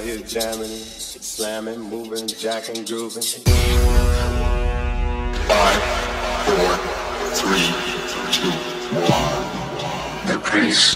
out here jamming, slamming, moving, jacking, grooving. 5, 4, 3, 2, 1. The priest.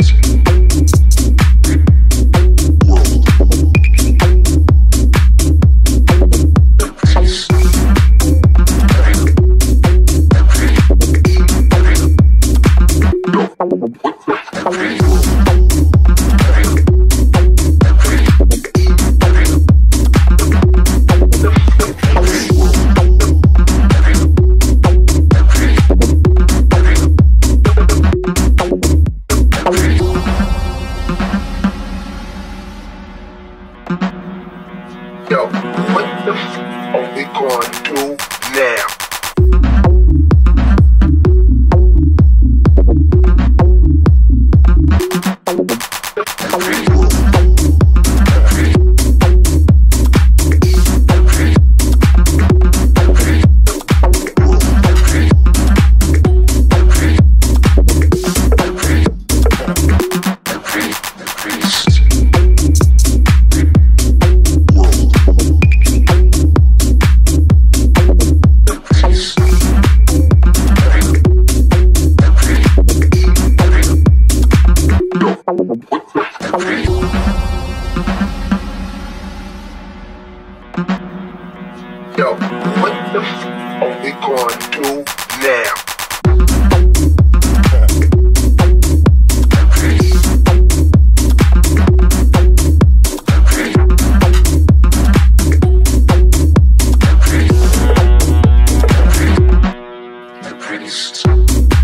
Yo, what the f are we gonna do now? Yo, what the f are we gonna do now? The priest.